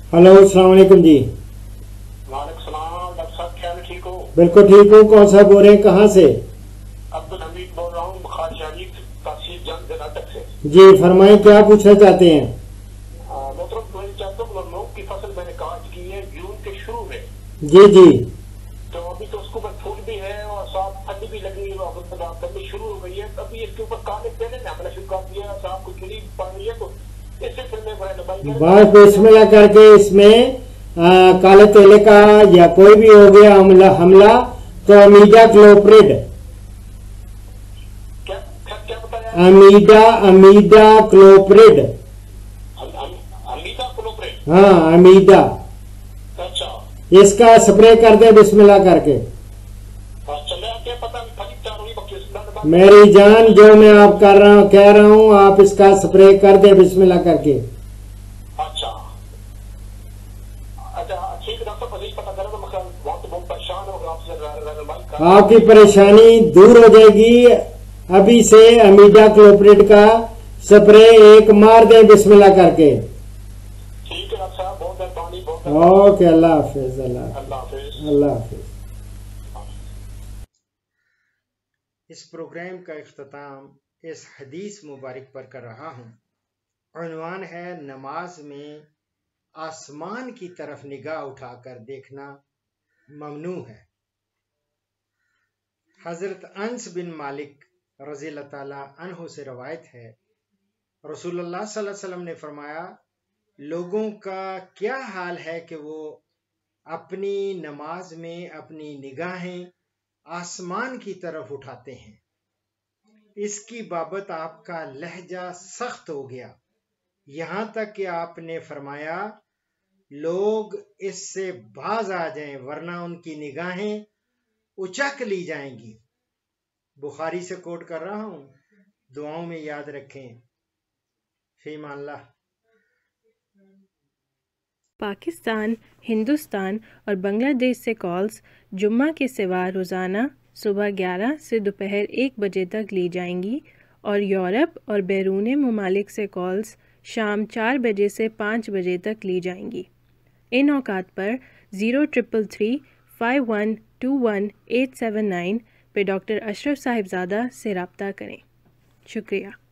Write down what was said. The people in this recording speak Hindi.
हेलो, अस्सलाम वालेकुम जी। वालेकुम सलाम। डॉक्टर साहब क्या हाल है, ठीक हो? बिल्कुल ठीक हूँ। कौन सा बोल रहे हैं, कहाँ से? अब्दुल हमीद बोल रहा हूँ, बुखार शरीफ तहसील जंग कर्नाटक से। जी फरमाएं, क्या पूछना चाहते हैं? मोहतरम, मैं चाहता हूँ मूंग की फसल मैंने काट की है जून के शुरू में। जी जी। तो अभी तो उसके ऊपर फूल भी है और साथ ठंडी भी लगी है और गर्मी शुरू हो गई है। अभी इसके ऊपर काले पहले ने हमने शुरू कर दिया, साहब कुछ गिरी पड़ रही है। तो इससे फिर मैं बड़ा लंबाई बस बिस्मिल्लाह करके इसमें काले तेले का या कोई भी हो गया हमला हमला तो अमीडा क्लोप्रिड। क्या क्या क्या बताया आपने? अमीडा अमीडा क्लोप्रिड। अमीता क्लोप्रेट। हाँ, अमीडा। अच्छा इसका स्प्रे कर दे बिस्मिल्लाह करके। चल रहा क्या पता नहीं, फली चार हुई बच्चे से मेरी जान, जो मैं आप कर रहा हूँ कह रहा हूँ, आप इसका स्प्रे कर दे बिस्मिल्लाह करके। अच्छा अच्छा ठीक है डॉक्टर साहब, नहीं पता करा तो मैं वहाँ तो बहुत परेशान हो गया आपसे रहनुमाई कर। आपकी परेशानी दूर हो जाएगी। अभी से अमीडा क्लोप्रिड का स्प्रे एक मार दे बिस्मिल्लाह करके। ठीक है डॉक्टर साहब, बहुत मेहरबानी, बहुत ओके, अल्लाह हाफिज। अल्लाह अल्लाह हाफिज। अल्लाह हाफिज। इस प्रोग्राम का इख्तिताम इस हदीस मुबारक पर कर रहा हूँ। उन्वान है, नमाज में आसमान की तरफ निगाह उठाकर देखना ममनू है। हजरत अनस बिन मालिक रज़ी अल्लाह ताला अन्हु से रवायत है, रसूलुल्लाह सल्लल्लाहु अलैहि वसल्लम ने फरमाया, लोगों का क्या हाल है कि वो अपनी नमाज में अपनी निगाहें आसमान की तरफ उठाते हैं। इसकी बाबत आपका लहजा सख्त हो गया, यहां तक कि आपने फरमाया, लोग इससे बाज आ जाएं वरना उनकी निगाहें उचक ली जाएंगी। बुखारी से कोट कर रहा हूं, दुआओं में याद रखें। फीमाल्लाह। पाकिस्तान, हिंदुस्तान और बांग्लादेश से कॉल्स जुम्मा के सिवा रोज़ाना सुबह 11 से दोपहर 1 बजे तक ली जाएंगी और यूरोप और बैरून ममालिक से कॉल्स शाम 4 बजे से 5 बजे तक ली जाएंगी। इन औकात पर 0333 5121 879 पे डॉक्टर अशरफ साहिबजादा से रब्ता करें। शुक्रिया।